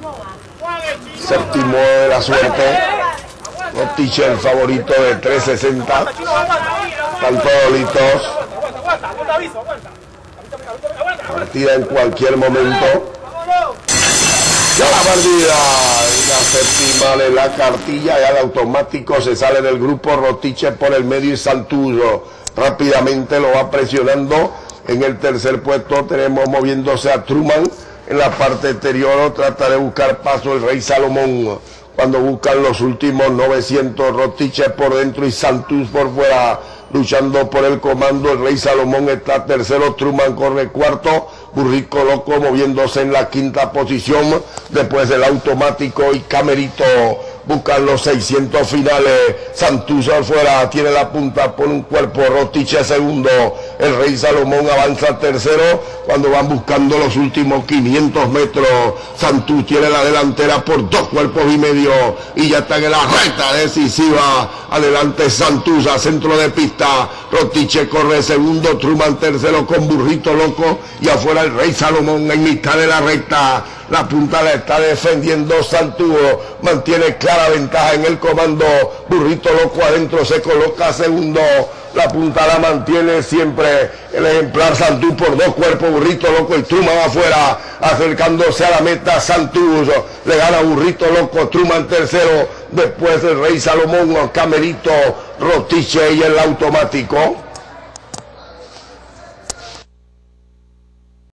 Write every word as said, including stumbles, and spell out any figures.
Séptimo de la suerte. Rotiche el favorito de tres sesenta. Están todos listos. Partida en cualquier momento. Ya la partida, la séptima de la cartilla, ya el automático se sale del grupo. Rotiche por el medio y Santuyo rápidamente lo va presionando. En el tercer puesto tenemos moviéndose a Truman. En la parte exterior trata de buscar paso el Rey Salomón. Cuando buscan los últimos novecientos, Rotiche por dentro y Santos por fuera. Luchando por el comando, el Rey Salomón está tercero, Truman corre cuarto. Burrico Loco moviéndose en la quinta posición. Después el automático y Camerito buscan los seiscientos finales. Santuzo afuera, tiene la punta por un cuerpo. Rotiche segundo, el Rey Salomón avanza tercero. Cuando van buscando los últimos quinientos metros, Santuzo tiene la delantera por dos cuerpos y medio y ya está en la recta decisiva. Adelante Santuzo a centro de pista. Rotiche corre segundo, Truman tercero con Burrito Loco y afuera el Rey Salomón en mitad de la recta. La punta la está defendiendo Santuzo, mantiene clara ventaja en el comando. Burrito Loco adentro se coloca segundo. La punta la mantiene siempre el ejemplar Santuzo por dos cuerpos. Burrito Loco y Truman afuera, acercándose a la meta. Santuzo le gana Burrito Loco, Truman tercero. Después el Rey Salomón, Camerito, Rotiche y el automático.